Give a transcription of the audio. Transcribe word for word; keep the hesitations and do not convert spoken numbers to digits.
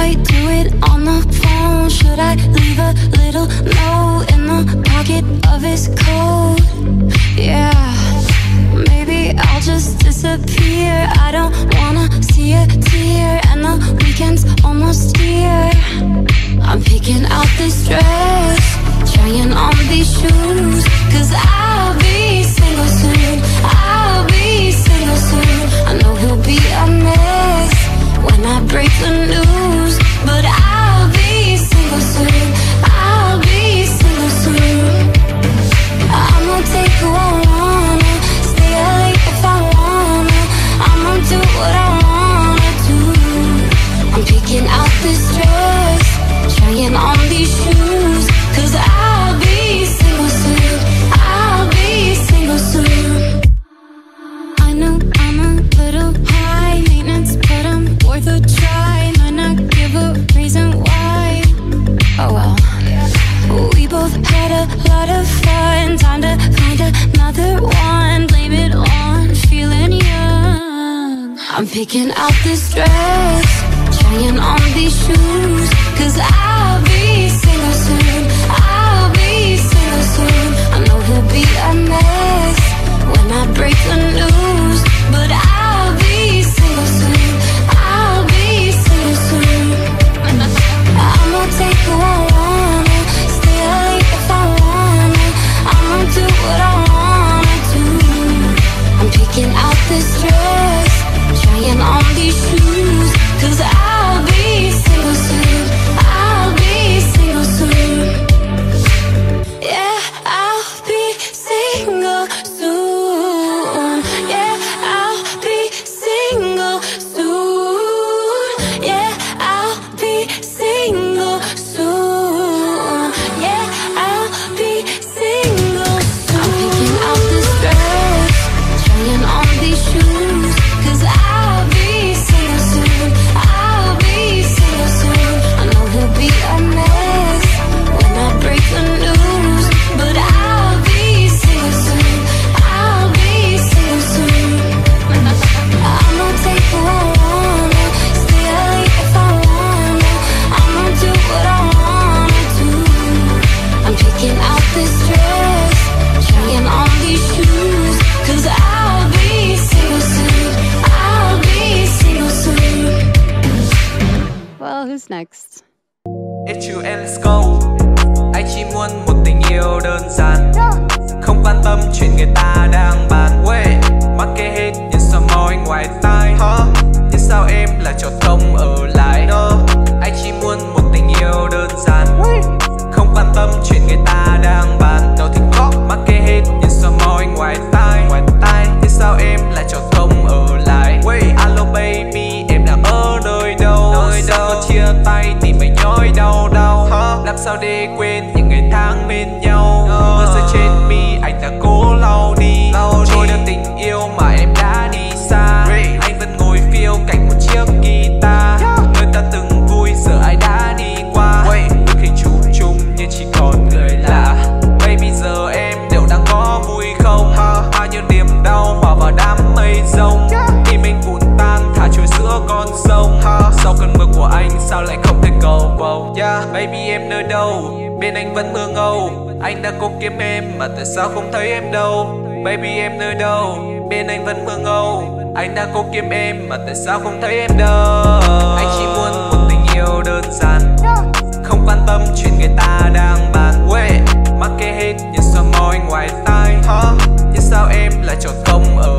I do it on the phone? Should I leave a little note in the pocket of his coat? Yeah, maybe I'll just disappear. I don't wanna see a tear, and the weekend's almost here. I'm picking out this dress, trying on these shoes, cause I'll be single soon. I'll be single soon. I know he'll be a mess when I break the news, but I'll be single soon. I'll be single soon. I'ma take who I wanna, stay up late if I wanna. I'ma do what I wanna do. I'm picking out this dress, trying on these shoes, cause I'll be single soon. I'll be single soon. I know I'm a little high maintenance, but I'm worth a try. Might not give a reason why. Oh well. We both had a lot of fun. Time to find another one. Blame it on feeling young. I'm picking out this dress, trying on these shoes, cause I'll be single soon. I'll be single soon. I know he'll be a mess when I break the news, but I'll be single soon. I'll be single soon. I'ma take who I wanna, stay up late if I wanna. I'ma do what I wanna do. I'm picking out this dress, trying on these shoes, cause I'll be single soon. I'll be single soon. Yeah, I'll be single soon. Yeah, I'll be single soon. Yeah, I'll be single soon. Yeah, I'll be single soon. I'm picking out this dress, trying on these shoes, cause I'll be single soon. I'll be single soon. I know he'll be a mess when I break the news, but I'll be single soon. I'll be single soon. I'ma take who I wanna, stay up late if I wanna. I'ma do what I wanna do. I'm picking out this dress, trying on these shoes, cause I'll be single soon. I'll be single soon. Well, who's next? It's you and let's go. Anh chỉ muốn một tình yêu đơn giản, không quan tâm chuyện người ta đang bàn. Wait, mắc kệ hết những sao môi ngoài tai. Nhưng sao em lại chọn không ở lại? No. Anh chỉ muốn một tình yêu đơn giản, không quan tâm chuyện người ta đang bàn. Đâu thì có mắc kệ hết những sao môi ngoài tai. Ngoài tai. Nhưng sao em lại chọn không ở lại? Wait, alo baby, em đang ở nơi đâu? Nơi đâu? Có chia tay thì mày nhói đau đau. Làm sao để quên những ngày tháng bên nhau? Mưa rơi trên mi, anh đã cố lau đi. Trôi được tình yêu mà em đã đi xa. Anh vẫn ngồi phiêu cạnh một chiếc guitar. Nơi ta từng vui giờ ai đã đi qua. Đôi khi chú chung nhưng chỉ còn người lạ. Baby giờ em liệu đang có vui không? Bao nhiêu niềm đau hòa vào đám mây rông. Tim mình vụn tan thả trôi giữa con sông. Sau cơn mưa của anh sao lại không thể cầu bầu? Yeah, baby em nơi đâu? Bên anh vẫn mưa ngâu. Anh đã cố kiếm em mà tại sao không thấy em đâu? Baby em nơi đâu? Bên anh vẫn mưa ngâu. Anh đã cố kiếm em mà tại sao không thấy em đâu? Anh chỉ muốn một tình yêu đơn giản, không quan tâm chuyện người ta đang bàn. Wait, mắc kệ hết những sao môi ngoài tai. Nhưng sao em lại chọn không ở